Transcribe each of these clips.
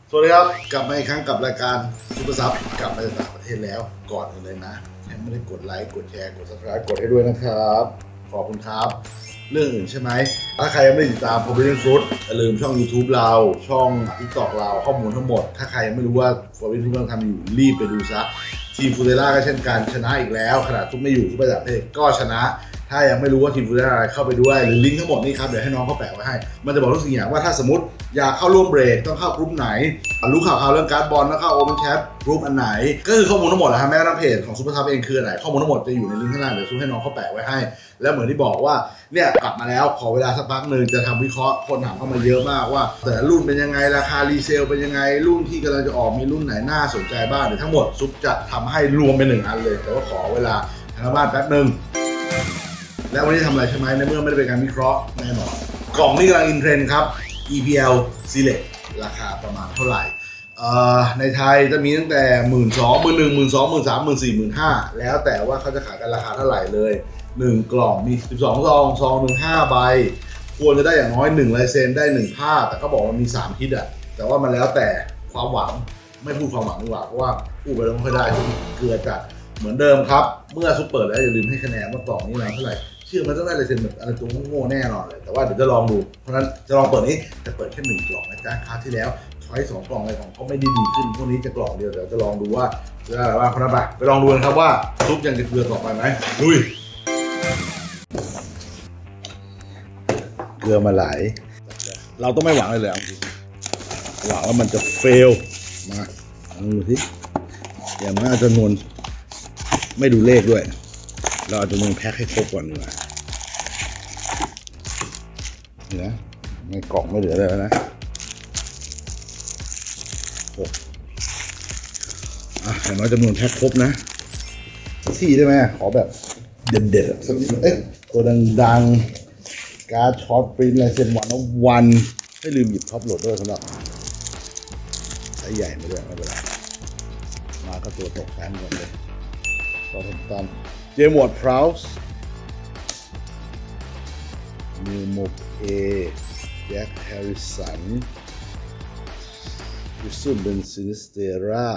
สวัสดีครับกลับมาอีกครั้งกับรายการซุปเปอร์ซับกลับมาจากต่างประเทศแล้วก่อนอื่นเลยนะยังไม่ได้กดไลค์กดแชร์กด subscribe กดให้ด้วยนะครับขอบคุณครับเรื่องอื่นใช่ไหมถ้าใครยังไม่ติดตาม Forbidden Fruit อย่าลืมช่อง YouTube เราช่อง TikTok เราข้อมูลทั้งหมดถ้าใครยังไม่รู้ว่า Forbidden Fruit กำลังทำอยู่รีบไปดูซะทีมฟูเดล่าก็เช่นกันชนะอีกแล้วขนาดทุกไม่อยู่ทุกประเทศก็ชนะถ้ายังไม่รู้ว่าทีมฟูเดล่าอะไรเข้าไปด้วยหรือลิงก์ทั้งหมดนี่ครับเดี๋ยวให้น้องเขาแปะไว้ให้มันจะบอกทุกสิ่งอย่างว่าถ้าสมมติอยากเข้าร่วมเบรกต้องเข้ากลุ่มไหนรู้ข่าวเรื่องการ์ดบอลต้องเข้าโอเพนแชทกลุ่มอันไหนก็คือข้อมูลทั้งหมดแหละฮะแม้กระทั่งเพจของซุปเปอร์ทัพเองคืออะไรข้อมูลทั้งหมดจะอยู่ในลิงก์ข้างล่างเดี๋ยวซุปให้น้องเขาแปะไว้ให้แล้วเหมือนที่บอกว่าเนี่ยกลับมาแล้วขอเวลาสักพักหนึ่งจะทำวิเคราะห์คนถามเข้ามาเยอะมากว่าแต่ละรุ่นเป็นยังไงราคารีเซลเป็นยังไงรุ่นที่กำลังจะออกมีรุ่นไหนน่าสนใจบ้างเดี๋ยวทั้งหมดซุปจะทำให้รวมเป็น1 อันเลยแต่ว่าขอเวลาทางบ้านแป๊บนึงแล้ววันนี้ทำอะไรใช่ไหมในเมื่อไม่ได้เป็นการวิเคราะห์แน่นอนกล่องนี้กำลังอินเทรนด์ครับ EPL Select ราคาประมาณเท่าไหร่ในไทยจะมีตั้งแต่12,000 11,000 12,000 13,000 14,000 15,000แล้วแต่ว่าเขาจะขายกันราคาเท่าไหร่เลย1 กล่องมี12 ซองหนึ่ง5 ใบควรจะได้อย่างน้อย1 ลายเซ็นได้1 ภาพแต่เขาบอกว่ามี3 ฮิตอ่ะแต่ว่ามันแล้วแต่ความหวังไม่พูดความหวังดีกว่าเพราะว่าพูดไปแล้วไม่ค่อยได้เกลือจัดเหมือนเดิมครับเมื่อซุปเปิดแล้วอย่าลืมให้คะแนนว่ากล่องนี้ราคาเท่าไหร่เชื่อมันต้องได้ลายเซ็นแบบอะไรตัวโง่แน่นอนเลยแต่ว่าเดี๋ยวจะลองดูเพราะฉะนั้นจะลองเปิดนี้จะเปิดแค่1 กล่องนะจ๊ะคราวที่แล้วช้อย2 กล่องอะไรของเขาไม่ได้ดีขึ้นพวกนี้จะกล่องเดียวเดี๋ยวจะลองดูว่าจะได้อะไรบ้างเพราะนั้นไปลองดูกันครับว่าซุปยังจะเกลือต่อไปไหมลุยเกลือมาไหลเราต้องไม่หวังเลยจริงหวังว่ามันจะเฟลมาดูสิอย่างมันอาจจะนวลไม่ดูเลขด้วยเราอาจจะนวลแพ็คให้ครบก่อนดีกว่านี่นะในกล่องไม่เหลือเลยนะอย่างน้อยจำนวนแพ็คครบนะที่ได้ไหมขอแบบเด็ดๆสักตัวดังๆการ์ดช็อตปริ้นลายเซ็นวันให้ลืมหยิบท็อปโหลดด้วยสำหรับไอ้ใหญ่ไม่ด้วยไม่เป็นไรมาก็ตัวตกแฟ้มก่อนเลยต่อตามเจมวอร์ดพราวส์นิวโมเอแจ็คแฮร์ริสันยูซุนเบนซินิสเตรา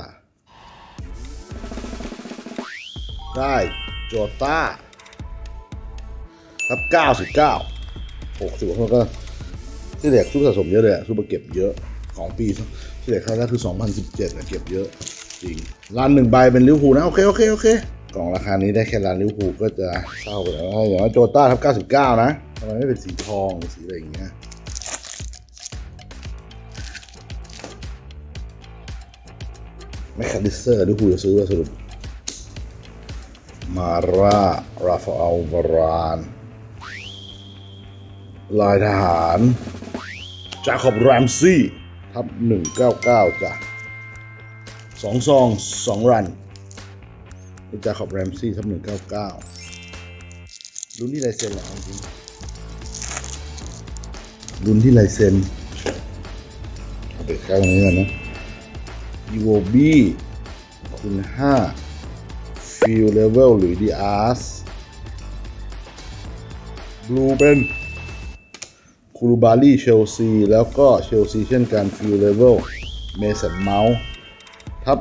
ได้โจต้าครับ99 60คนก็ที่เด็กซุปสะสมเยอะเลยซุปเก็บเยอะของปีที่เด็กครั้งแรกคือ2017เก็บเยอะจริงร้าน1 ใบเป็นลิเวอร์พูลนะโอเคกล่องราคานี้ได้แค่ร้านลิเวอร์พูลก็จะเศร้าไปแล้วอย่างว่าโจต้าครับ99นะทำไมไม่เป็นสีทองสีอะไรอย่างเงี้ยแมคคาลิสเตอร์ลิเวอร์พูลจะซื้อว่าสรุปมาราฟาอัลวารานลายทหารจาคอบแรมซี่ทับ199จ้ะ2 ซอง 2 รันจาคอบแรมซี่ทับ199รุ่นที่ลายเซ็นแหละจริงรุ่นที่ลายเซ็นเอาไปแค่ตรงนี้กันนะอีโวบี้คุณ5ฟิลเลเวลหรือดีอาร์สบลูเป็นคูรูบารี่เชลซีแล้วก็เชลซีเช่นกันฟิลเลเวลเมสันเมาส์ทับ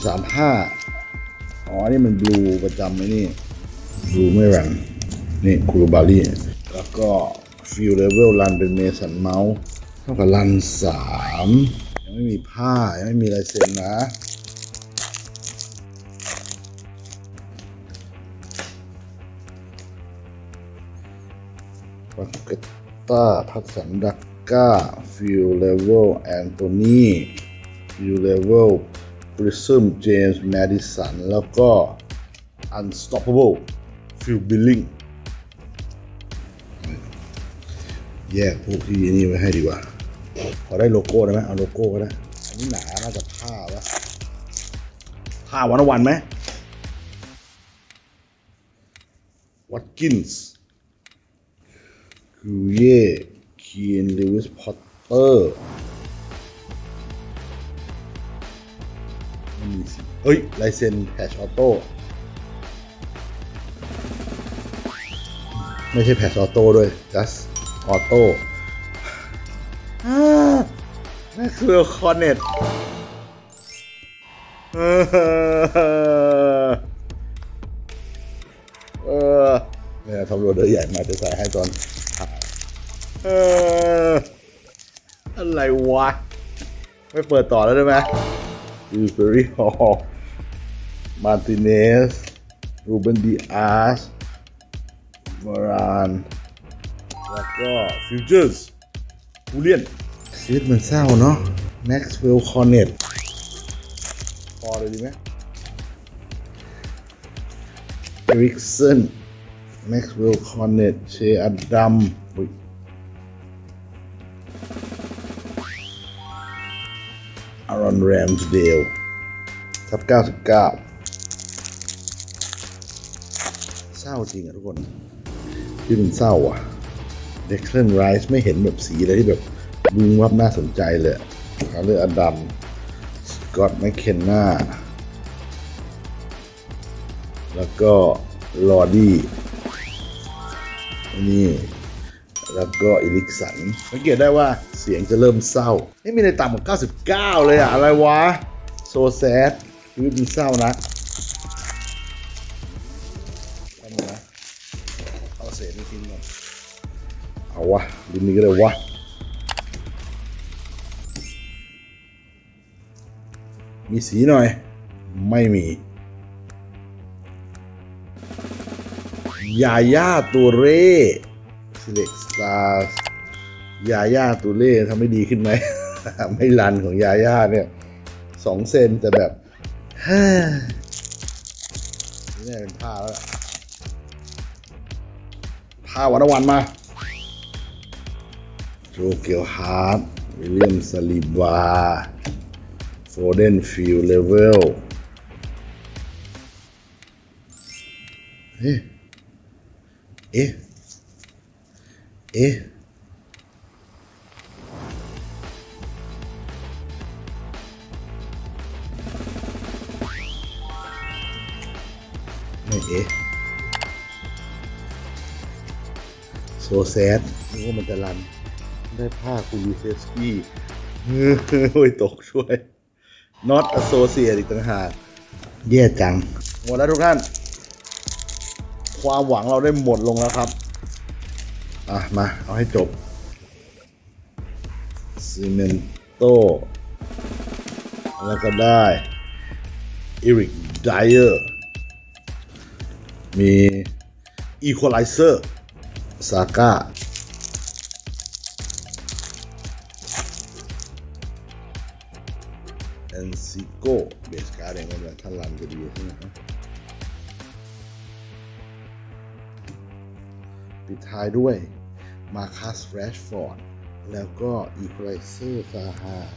135อ๋อนี่มันบลูประจำไหมนี่บลูไม่รันนี่คูรูบารี่แล้วก็ฟิลเลเวลรันเป็นเมสันเมาส์เท่ากับรัน3ยังไม่มีผ้ายังไม่มีลายเซ็นนะปาเกตต้าพัสสันดักก้าฟิลเลเวลแอนโทนีฟิลเลเวลบริซึมเจมส์แมดิสันแล้วก็ Unstoppable ฟิลบิลลิงแยกพวกที่นี่ไว้ให้ดีกว่าพอได้โลโก้ได้ไหมเอาโลโก้ก็ได้อันนี้หนาน่าจะผ้าวะผ้าวันไหมวัตกินส์คูเย่คีนลิวิสพอตเตอร์ไม่มีสิลายเซ็นแพชออโต้ไม่ใช่แพชออโต้ด้วยจัสออโต้ Maxwell Cornet เนี่ยทำโรเดอร์ใหญ่มาจะใส่ให้ตอนอะไรวะไม่เปิดต่อแล้วได้ไหมยูเฟอรี่ฮอลมาร์ติเนสรูเบนดีอาร์สมารานแล้วก็ฟิวเจอร์สบูเลียนชีวิตมันเศร้าเนาะ Maxwell Cornet พอเลยดีไหมเอริกสัน Maxwell Cornet เชอัดดัมอารอนแรมส์เดลทับ99เศร้าจริงอะทุกคนที่มันเศร้าอ่ะเด็กเคลื่อนไรส์ไม่เห็นแบบสีอะไรที่แบบบึ้งวับน่าสนใจเลยคาร์เลอร์อดัมสกอตต์แมคเคนนาแล้วก็ลอดี้นี่แล้วก็อิลิกสันสังเกตได้ว่าเสียงจะเริ่มเศร้าไม่มีในต่ำกว่า99เลยอะอะไรวะโซแซดชีวิตมันเศร้านะทำไมนะเอาเศษนี่ทิ้งก่อนเอาวะดินนี้ก็เลยวะมีสีหน่อยไม่มียาย่าตัวเร่Select Stars ยาย่าตัวเล่ทำให้ดีขึ้นไหม ไม่รันของยาย่าเนี่ย2 เซนแต่แบบนี่เป็นผ้าแล้วผ้าวันมาโจเกียวฮาร์ดวิลเลียมซาลิบาโฟเดนฟิลเลเวลเอ๊ะไม่โซแซดนึกว่ามันจะรันได้ผ้าคูลิเซฟสกี้โอ้ยตกช่วย not associate อีกต่างหากแย่จังหมดแล้วทุกท่านความหวังเราได้หมดลงแล้วครับมาเอาให้จบซีเมนโตแล้วก็ได้เอริกไดเออร์มีอีควอไลเซอร์ซาก้าเอนซิโก้เบสการ์ดเองก็แบบถ้ารันจะดีใช่ไหมปิดท้ายด้วยมาคัส แรชฟอร์ดแล้วก็อีควอไลเซอร์ซาฮา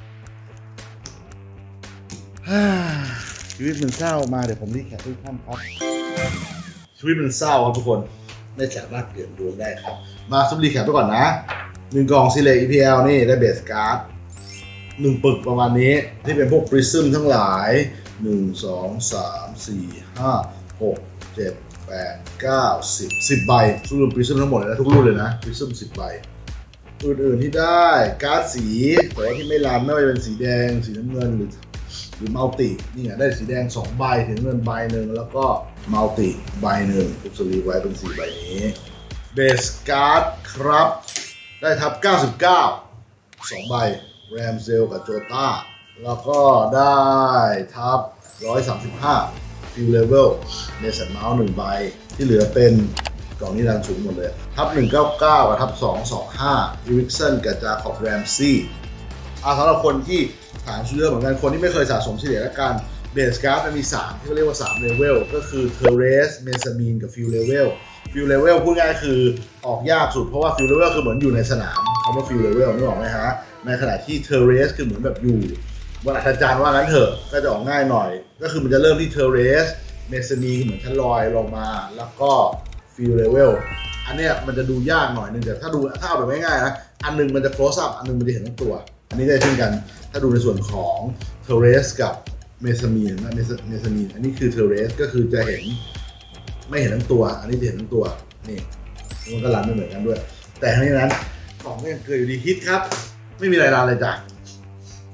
ชีวิตมันเศร้ามาเดี๋ยวผมรีแคปให้ท่านครับชีวิตมันเศร้าครับทุกคนไม่สามารถเปลี่ยนดวงได้ครับมาสรุปรีแคปไปก่อนนะ1 กล่องซีเล EPL นี่ได้เบสการ์ด1 ปึกประมาณนี้ที่เป็นพวกปริซึมทั้งหลาย1 2 3 4 5 6 7 8 9 10ใบชุดรวมปริซึมทั้งหมดเลยนะทุกรุ่นเลยนะปริซึม10 ใบอื่นๆที่ได้การ์ดสีแต่ว่าที่ไม่รันไม่ว่าจะเป็นสีแดงสีน้ำเงินหรือมัลตินี่ไงได้สีแดง2 ใบถึงเงินใบหนึ่งแล้วก็มัลติใบหนึ่งทุกสลีไว้เป็น4 ใบนี้เบสการ์ดครับได้ทับ99 2 ใบแรมเซลกับโจต้าแล้วก็ได้ทับ135ฟิลเลเวลเนสันเมาส์1 ใบที่เหลือเป็นกล่องนี้ดันสูงหมดเลยทับ199กับทับ225อีริกสันกับจาคอบแรมซี่สำหรับคนที่ถามชื่อเหมือนกันคนที่ไม่เคยสะสมเฉลี่ยและกันเบสการ์ดมันมี3ที่เขาเรียกว่า3เลเวลก็คือเทเรสเมซามีนกับฟิลเลเวลพูดง่ายคือออกยากสุดเพราะว่าฟิลเลเวลคือเหมือนอยู่ในสนามคำว่าฟิลเลเวลนึกออกไหมฮะในขณะที่เทเรสคือเหมือนแบบอยู่บนอาจารย์ว่างั้นเถอะก็จะออกง่ายหน่อยก็คือมันจะเริ่มที่เทเรสเมซามีนเหมือนชั้นลอยลงมาแล้วก็ฟิลเลเวลอันเนี้ยมันจะดูยากหน่อยนึงแต่ถ้าเอาแบบง่ายๆนะอันนึงมันจะ close up อันนึงมันจะเห็นทั้งตัวอันนี้ได้เช่นกันถ้าดูในส่วนของเทเรสกับเมซามีนนะเมซามีนอันนี้คือเทเรสก็คือจะเห็นไม่เห็นทั้งตัวอันนี้จะเห็นทั้งตัวนี่มันก็รันไม่เหมือนกันด้วยแต่ทั้งนี้นั้นของก็ยังเกิดอยู่ดีฮิตครับไม่มีอะไรรันเลยจ้ะ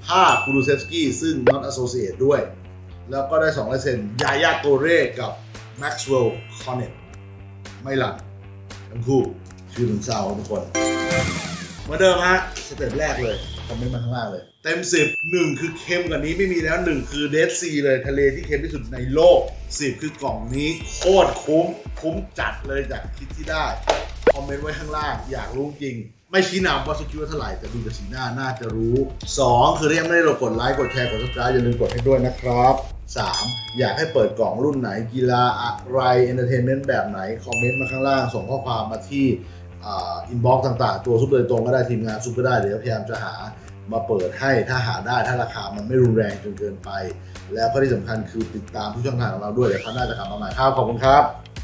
ผ้าคูรูเซฟสกี้ซึ่ง not associate ด้วยแล้วก็ได้2ลายเซ็นยายาโตเร่กับ Maxwell Cornet ไม่หลังทั้งคู่ชื่อมันเศร้าทุกคนเหมือนเดิมฮะสเต็ปแรกเลยคอมเมนต์มาข้างล่างเลยเต็ม10 1คือเค็มกว่านี้ไม่มีแล้ว1คือเดดซีเลยทะเลที่เค็มที่สุดในโลก10คือกล่องนี้โคตรคุ้มจัดเลยจากคิดที่ได้คอมเมนต์ไว้ข้างล่างอยากรู้จริงไม่ชี้นำว่าสกิลว่าเท่าไหร่แต่ดูจากสีหน้าน่าจะรู้2คือถ้ายังไม่ได้กดไลค์กดแชร์กด subscribe อย่าลืมกดให้ด้วยนะครับ3อยากให้เปิดกล่องรุ่นไหนกีฬาอะไรเอนเตอร์เทนเมนต์แบบไหนคอมเมนต์มาข้างล่างส่งข้อความมาที่อินบ็อกซ์ต่างๆตัวซุปโดยตรงก็ได้ทีมงานซุปก็ได้เดี๋ยวพยายามจะหามาเปิดให้ถ้าหาได้ถ้าราคามันไม่รุนแรงจนเกินไปแล้วก็ที่สำคัญคือติดตามทุกช่องทางของเราด้วยเดี๋ยวครั้งหน้าจะกลับมาใหม่ครับขอบคุณครับ